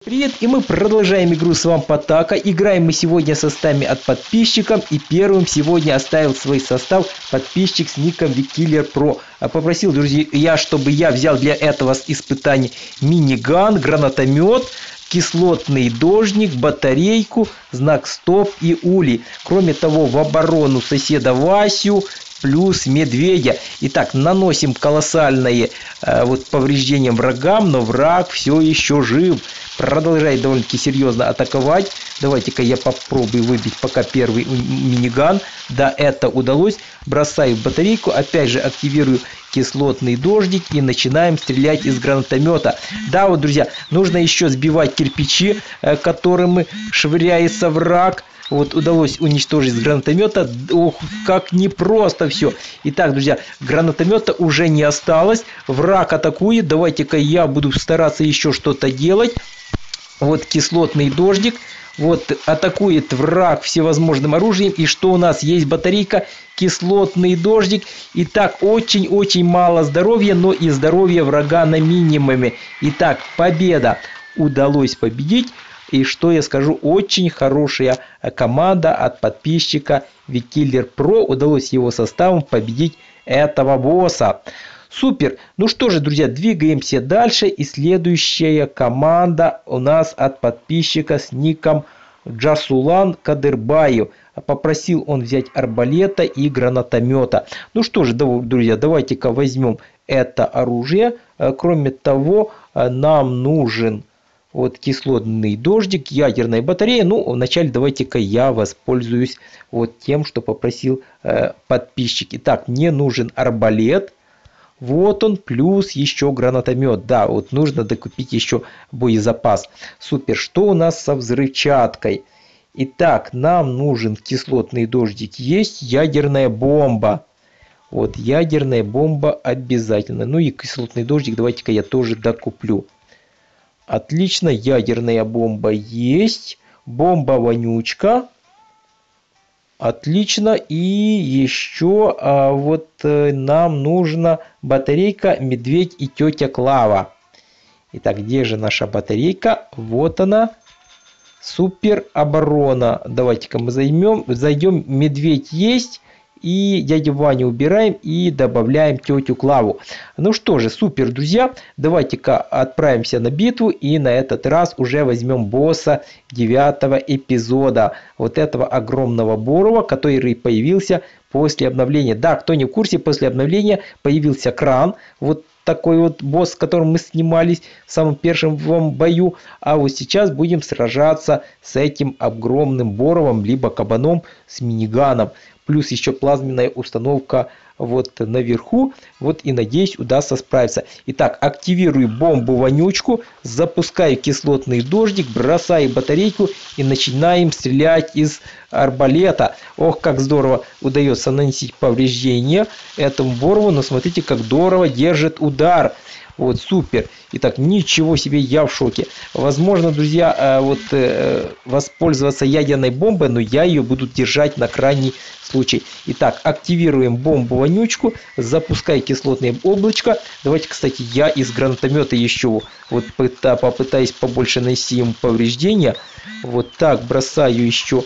Привет, и мы продолжаем игру Swamp Attack. Играем мы сегодня составами от подписчиков. И первым сегодня оставил свой состав подписчик с ником Vikiller Pro. Попросил, друзья, чтобы я взял для этого испытания миниган, гранатомет, кислотный дождик, батарейку, знак стоп и ули. Кроме того, в оборону соседа Васю плюс медведя. Итак, наносим колоссальное повреждение врагам, но враг все еще жив. Продолжает довольно-таки серьезно атаковать. Давайте-ка я попробую выбить пока первый миниган. Да, это удалось. Бросаю батарейку. Опять же активирую кислотный дождик и начинаем стрелять из гранатомета. Да, вот, друзья, нужно еще сбивать кирпичи, которыми швыряется враг. Вот удалось уничтожить с гранатомета. Ох, как непросто все. Итак, друзья, гранатомета уже не осталось. Враг атакует. Давайте-ка я буду стараться еще что-то делать. Вот кислотный дождик. Вот атакует враг всевозможным оружием. И что у нас есть? Батарейка, кислотный дождик. Итак, очень-очень мало здоровья, но и здоровье врага на минимуме. Итак, победа. Удалось победить. И что я скажу, очень хорошая команда от подписчика Vikiller Pro. Удалось его составом победить этого босса. Супер! Ну что же, друзья, двигаемся дальше. И следующая команда у нас от подписчика с ником Джасулан Кадырбаев. Попросил он взять арбалета и гранатомета. Ну что же, друзья, давайте-ка возьмем это оружие. Кроме того, нам нужен вот кислотный дождик, ядерная батарея. Ну, вначале давайте-ка я воспользуюсь вот тем, что попросил подписчик. Итак, мне нужен арбалет. Вот он, плюс еще гранатомет. Да, вот нужно докупить еще боезапас. Супер. Что у нас со взрывчаткой? Итак, нам нужен кислотный дождик. Есть ядерная бомба. Вот ядерная бомба обязательно. Ну и кислотный дождик давайте-ка я тоже докуплю. Отлично, ядерная бомба есть. Бомба-вонючка. Отлично. И еще нам нужна батарейка, медведь и тетя Клава. Итак, где же наша батарейка? Вот она. Супер оборона. Давайте-ка мы зайдем. Медведь есть. И дядю Ваню убираем и добавляем тетю Клаву. Ну что же, супер, друзья. Давайте-ка отправимся на битву. И на этот раз уже возьмем босса 9 эпизода. Вот этого огромного Борова, который появился после обновления. Да, кто не в курсе, после обновления появился Кран. Вот такой вот босс, с которым мы снимались в самом первом бою. А вот сейчас будем сражаться с этим огромным Боровом, либо кабаном с миниганом. Плюс еще плазменная установка вот наверху. Вот и надеюсь удастся справиться. Итак, активирую бомбу-вонючку. Запускаю кислотный дождик. Бросаю батарейку. И начинаем стрелять из арбалета. Ох, как здорово удается наносить повреждения этому Борову. Но смотрите, как здорово держит удар. Вот, супер. Итак, ничего себе, я в шоке. Возможно, друзья, воспользоваться ядерной бомбой, но я ее буду держать на крайний случай. Итак, активируем бомбу-вонючку, запускаю кислотное облачко. Давайте, кстати, я из гранатомета еще вот попытаюсь побольше нанести ему повреждения. Вот так бросаю еще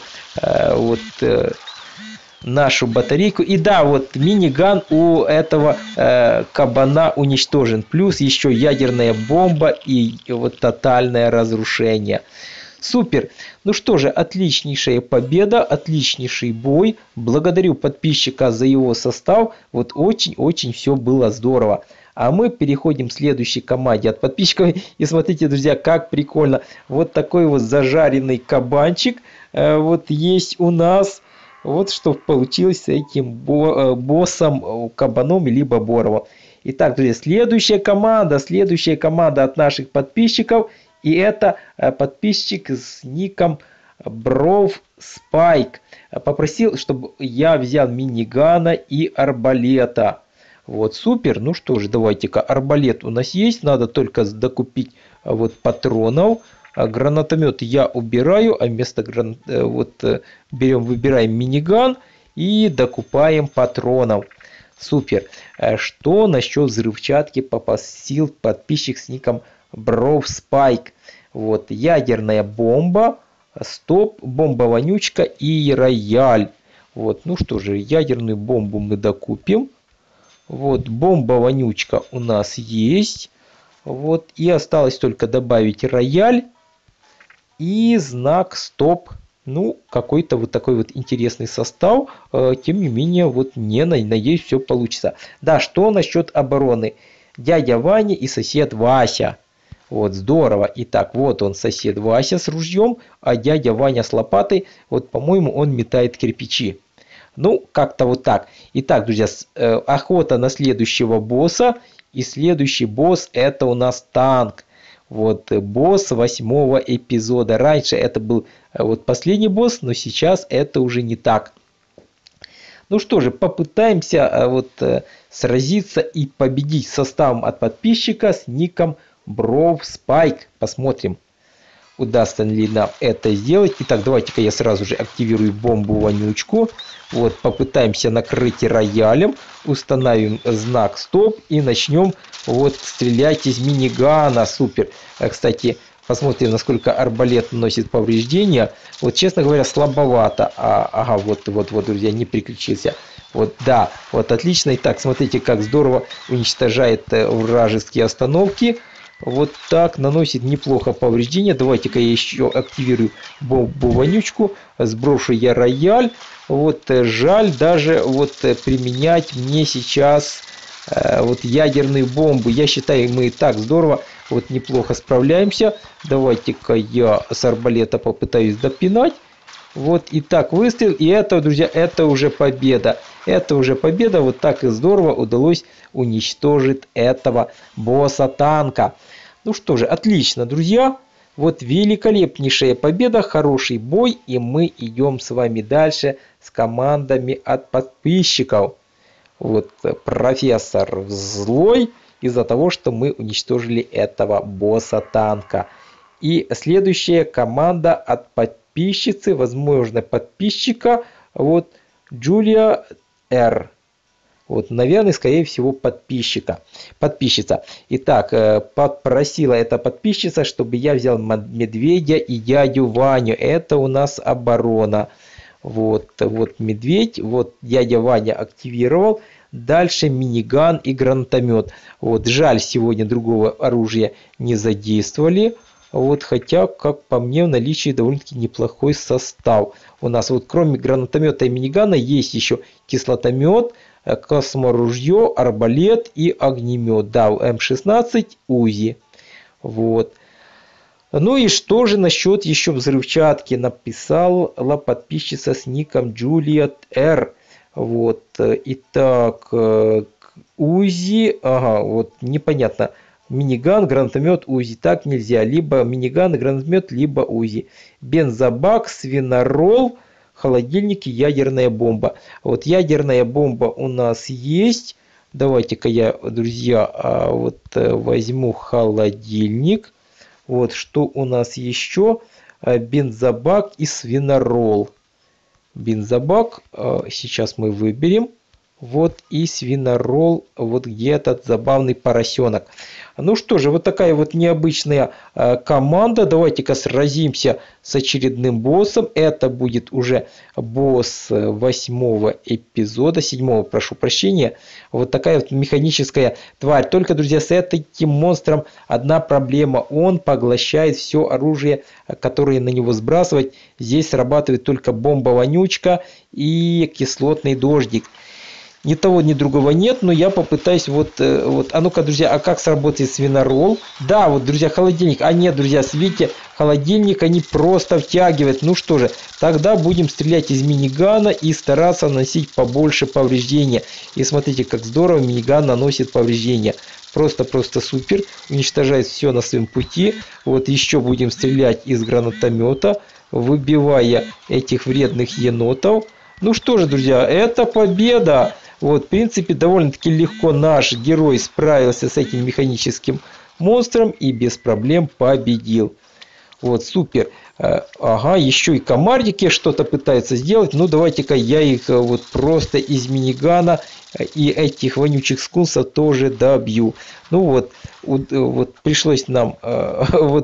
нашу батарейку. И да, вот миниган у этого кабана уничтожен. Плюс еще ядерная бомба и вот тотальное разрушение. Супер. Ну что же, отличнейшая победа, отличнейший бой. Благодарю подписчика за его состав. Вот очень-очень все было здорово. А мы переходим к следующей команде от подписчиков. И смотрите, друзья, как прикольно. Вот такой вот зажаренный кабанчик вот есть у нас. Вот что получилось с этим боссом, кабаном либо Боровым. Итак, друзья, следующая команда от наших подписчиков. И это подписчик с ником Бров Спайк. Попросил, чтобы я взял минигана и арбалета. Вот, супер. Ну что же, давайте-ка, арбалет у нас есть. Надо только докупить вот патронов. Гранатомет я убираю, а вместо выбираем миниган и докупаем патронов. Супер. Что насчет взрывчатки попросил подписчик с ником Бров Спайк? Вот, ядерная бомба, стоп, бомба-вонючка и рояль. Вот, ну что же, ядерную бомбу мы докупим. Вот, бомба-вонючка у нас есть. Вот, и осталось только добавить рояль и знак стоп. Ну, какой-то вот такой вот интересный состав. Тем не менее, вот не надеюсь, все получится. Да, что насчет обороны? Дядя Ваня и сосед Вася. Вот, здорово. Итак, вот он, сосед Вася с ружьем, а дядя Ваня с лопатой. Вот, по-моему, он метает кирпичи. Ну, как-то вот так. Итак, друзья, охота на следующего босса. И следующий босс это у нас танк. Вот, босс 8-го эпизода. Раньше это был вот последний босс, но сейчас это уже не так. Ну что же, попытаемся вот сразиться и победить составом от подписчика с ником Brovspike. Посмотрим, удастся ли нам это сделать. Итак, давайте-ка я сразу же активирую бомбу-вонючку. Вот, попытаемся накрыть роялем. Установим знак стоп и начнем вот стрелять из минигана. Супер. Кстати, посмотрим, насколько арбалет наносит повреждения. Вот, честно говоря, слабовато. Ага, вот, друзья, не переключился. Вот, да, вот отлично. Итак, смотрите, как здорово уничтожает вражеские остановки. Вот так наносит неплохо повреждения. Давайте-ка я еще активирую бомбу-вонючку. Сброшу я рояль. Вот жаль даже вот применять мне сейчас вот ядерные бомбы. Я считаю, мы и так здорово, вот неплохо справляемся. Давайте-ка я с арбалета попытаюсь допинать. Вот и так выстрел. И это, друзья, это уже победа. Это уже победа. Вот так и здорово удалось уничтожить этого босса танка. Ну что же, отлично, друзья. Вот великолепнейшая победа, хороший бой. И мы идем с вами дальше с командами от подписчиков. Вот профессор злой из-за того, что мы уничтожили этого босса танка. И следующая команда от подписчицы, возможно, подписчика, вот Джулия Р. Вот, наверное, скорее всего, подписчица. Итак, попросила эта подписчица, чтобы я взял медведя и дядю Ваню. Это у нас оборона. Вот медведь, вот дядя Ваня активировал. Дальше миниган и гранатомет. Вот, жаль, сегодня другого оружия не задействовали. Вот, хотя, как по мне, в наличии довольно-таки неплохой состав. У нас вот кроме гранатомета и минигана есть еще кислотомет, косморужье, арбалет и огнемет. Да, М16 УЗИ. Вот. Ну и что же насчет еще взрывчатки? Написала подписчица с ником Juliet R. Вот. Итак, УЗИ. Ага, вот непонятно. Миниган, гранатомет, УЗИ. Так нельзя. Либо миниган, гранатомет, либо УЗИ. Бензобак, свинорол, холодильник и ядерная бомба. Вот ядерная бомба у нас есть. Давайте-ка я, друзья, вот возьму холодильник. Вот что у нас еще? Бензобак и свинорол. Бензобак сейчас мы выберем. Вот и свинорол, вот где этот забавный поросенок. Ну что же, вот такая вот необычная команда. Давайте-ка сразимся с очередным боссом. Это будет уже босс 8-го эпизода, 7-го, прошу прощения. Вот такая вот механическая тварь. Только, друзья, с этим монстром одна проблема. Он поглощает все оружие, которое на него сбрасывать. Здесь срабатывает только бомба-вонючка и кислотный дождик. Ни того, ни другого нет, но я попытаюсь вот. А ну-ка, друзья, а как сработает свинорол? Да, вот, друзья, холодильник. А нет, друзья, видите, холодильник они просто втягивают. Ну что же, тогда будем стрелять из минигана и стараться наносить побольше повреждения. И смотрите, как здорово миниган наносит повреждения. Просто супер. Уничтожает все на своем пути. Вот еще будем стрелять из гранатомета, выбивая этих вредных енотов. Ну что же, друзья, это победа. Вот, в принципе, довольно-таки легко наш герой справился с этим механическим монстром и без проблем победил. Вот, супер. Ага, еще и комардики что-то пытаются сделать. Ну, давайте-ка я их вот просто из минигана и этих вонючих скунсов тоже добью. Ну вот пришлось нам вот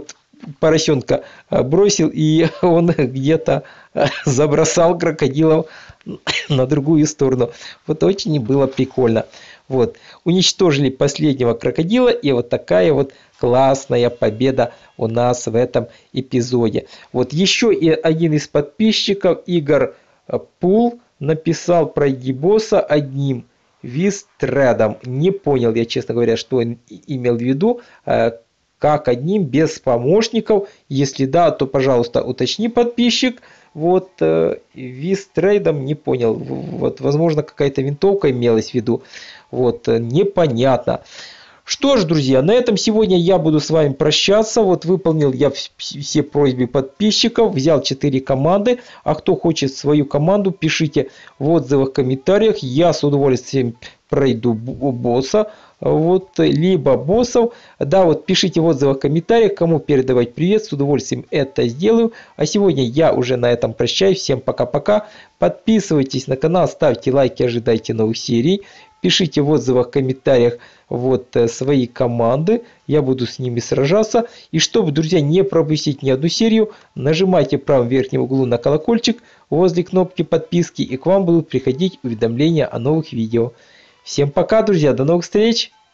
поросенка бросил, и он где-то забросал крокодилов на другую сторону. Вот очень было прикольно. Вот. Уничтожили последнего крокодила, и вот такая вот классная победа у нас в этом эпизоде. Вот еще и один из подписчиков, Игорь Пул, написал: пройди босса одним вистредом. Не понял я, честно говоря, что он имел в виду. Как одним, без помощников? Если да, то, пожалуйста, уточни, подписчик. Вот вистрейдом не понял. Вот, возможно, какая-то винтовка имелась в виду. Вот, непонятно. Что ж, друзья, на этом сегодня я буду с вами прощаться. Вот выполнил я все просьбы подписчиков, взял 4 команды. А кто хочет свою команду, пишите в отзывах, комментариях. Я с удовольствием пройду босса, вот, либо боссов. Да, вот пишите в отзывах, комментариях, кому передавать привет, с удовольствием это сделаю. А сегодня я уже на этом прощаюсь. Всем пока-пока. Подписывайтесь на канал, ставьте лайки, ожидайте новых серий. Пишите в отзывах, комментариях вот свои команды, я буду с ними сражаться. И чтобы, друзья, не пропустить ни одну серию, нажимайте в правом верхнем углу на колокольчик возле кнопки подписки, и к вам будут приходить уведомления о новых видео. Всем пока, друзья, до новых встреч!